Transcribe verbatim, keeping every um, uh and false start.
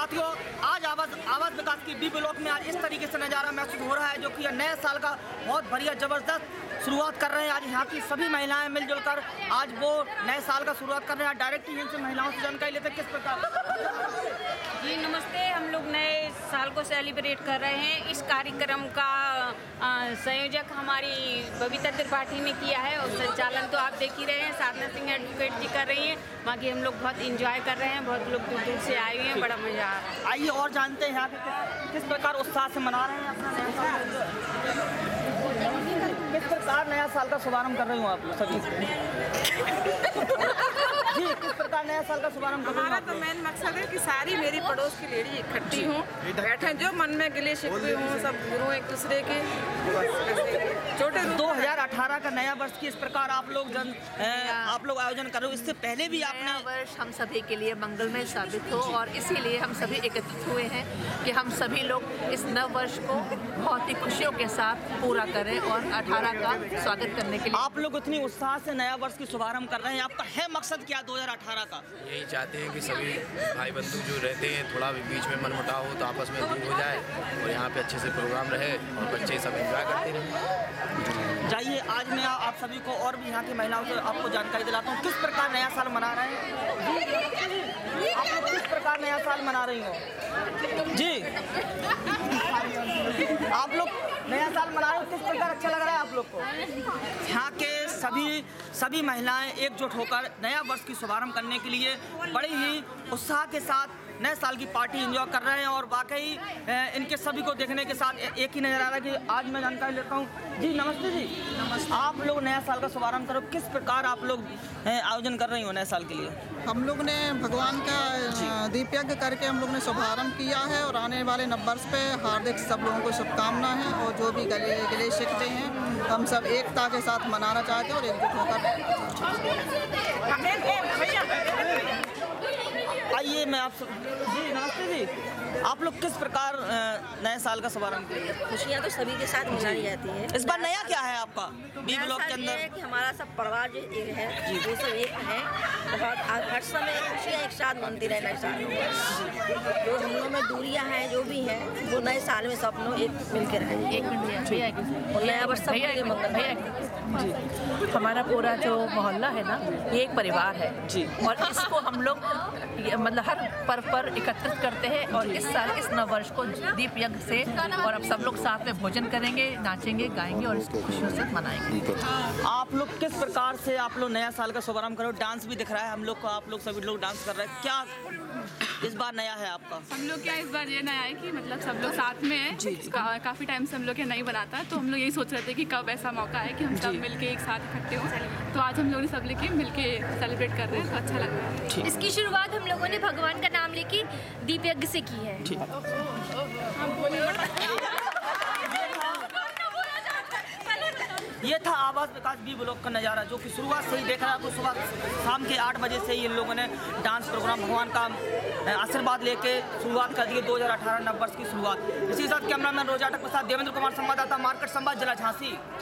साथियों, आज आवास आवास विकास की बी ब्लॉक में आज इस तरीके से नज़ारा महसूस हो रहा है जो कि नए साल का बहुत बढ़िया ज़बरदस्त शुरुआत कर रहे हैं। आज यहाँ की सभी महिलाएं मिलजुल कर आज वो नए साल का शुरुआत कर रहे हैं। डायरेक्ट ही इनसे महिलाओं से जानकारी लेते हैं किस प्रकार। जी नमस्ते, हम लोग नए साल को सेलिब्रेट कर रहे हैं। इस कार्यक्रम का आ, संयोजक हमारी बबीता त्रिपाठी ने किया है और संचालन तो आप देख ही रहे हैं, साधना सिंह एडवोकेट जी कर रही हैं। बाकी हम लोग बहुत इंजॉय कर रहे हैं, बहुत लोग दूर दूर से आए हुए हैं, बड़ा मज़ा आ रहा है। आइए और जानते हैं यहाँ पे किस, किस प्रकार उत्साह से मना रहे हैं अपना नया साल। किस प्रकार नया साल का शुभारंभ कर रही हूँ आप सभी जी, किस प्रकार नया साल का शुभारंभ कर रही हूँ? हमारा तो मेन मकसद है कि सारी मेरी पड़ोस की लेडी इकट्ठी हों, बैठे, जो मन में गिले शिकवे हों सब गुरु एक दूसरे के छोटे। दो हज़ार अठारह का नया वर्ष की इस प्रकार आप लोग जन आप लोग आयोजन कर रहे हो। इससे पहले भी आपने नया वर्ष हम सभी के लिए मंगलमय साबित हो और इसीलिए हम सभी एकत्रित हुए हैं कि हम सभी लोग इस नव वर्ष को बहुत ही खुशियों के साथ पूरा करें और अठारह का स्वागत करने के लिए। आप लोग इतनी उत्साह से नया वर्ष की शुभारंभ कर रहे हैं, आपका है मकसद क्या दो हज़ार अठारह का? यही चाहते हैं कि सभी भाई बंधु जो रहते हैं थोड़ा भी बीच में मनमुटाव हो तो आपस में दूर हो जाए और यहाँ पे अच्छे से प्रोग्राम रहे और बच्चे सब एंजॉय करते रहें। जाइए, आज मैं आप सभी को और भी यहाँ की महिलाओं से आपको जानकारी दिलाता हूँ किस प्रकार नया साल मना रहे हैं। आप लोग किस प्रकार नया साल मना रही हो जी? आप लोग नया साल मना रहे हो, किस प्रकार अच्छा लग रहा है आप लोग को? यहाँ के सभी सभी महिलाएं एकजुट होकर नया वर्ष की शुभारंभ करने के लिए बड़े ही उत्साह के साथ नए साल की पार्टी एंजॉय कर रहे हैं और वाकई इनके सभी को देखने के साथ एक ही नज़र आ रहा है कि आज मैं जानकारी लेता हूँ। जी नमस्ते जी। नमस्ते। आप लोग नया साल का शुभारंभ करो, किस प्रकार आप लोग आयोजन कर रही हो नए साल के लिए? हम लोग ने भगवान का दीप यज्ञ करके हम लोग ने शुभारंभ किया है और आने वाले नव वर्ष पे हार्दिक सब लोगों को शुभकामना है और जो भी गले गले शिकते हैं हम सब एकता के साथ मनाना चाहते हैं और एकजुट होकर। आइए मैं आप जी नमस्ते जी, आप लोग किस प्रकार नए साल का शुभारंभ करेंगे? खुशियाँ तो सभी के साथ मनाई जाती हैं। इस बार नया क्या है आपका बी ब्लॉक के अंदर? कि हमारा सब परिवार जो एक है वो सब एक है, बहुत हर समय खुशियाँ एक साथ मनती रहे नए साल में। जो हम लोग में दूरियाँ हैं जो भी हैं वो नए साल में सब लोग एक मिलकर रहें। एक मिनट भैया और नया वर्ष सब के लिए मंगल। हमारा पूरा जो मोहल्ला है ना ये एक परिवार है जी और इसको हम लोग मतलब हर पर्व पर एकत्रित करते हैं और इस साल इस नव वर्ष को दीप यज्ञ से और अब सब लोग साथ में भोजन करेंगे, नाचेंगे, गाएंगे और इसको खुशियों से मनाएंगे। आप लोग किस प्रकार से आप लोग नया साल का शुभारंभ करो? डांस भी दिख रहा है हम लोग को, आप लोग सभी लोग डांस कर रहे हैं, क्या इस बार नया है आपका? हम लोग क्या इस बार ये नया है कि मतलब सब लोग साथ में हैं। का, काफ़ी टाइम से हम लोग नहीं बनाता तो हम लोग यही सोच रहे थे कि कब ऐसा मौका है कि हम सब मिलके एक साथ इकट्ठे हों। तो आज हम लोग ने सब लेके मिलके सेलिब्रेट कर रहे हैं तो अच्छा लग रहा है। इसकी शुरुआत हम लोगों ने भगवान का नाम लेके दीप यज्ञ से की है। ये था आवास विकास बी ब्लॉक का नज़ारा जो कि शुरुआत से ही देख रहा है। आपको सुबह शाम के आठ बजे से ही इन लोगों ने डांस प्रोग्राम भगवान का आशीर्वाद लेके शुरुआत कर दी दो हज़ार अठारह नव वर्ष की शुरुआत। इसी के साथ कैमरामैन रोजाटक प्रसाद, देवेंद्र कुमार, संवाददाता मार्केट संवाद, जिला झांसी।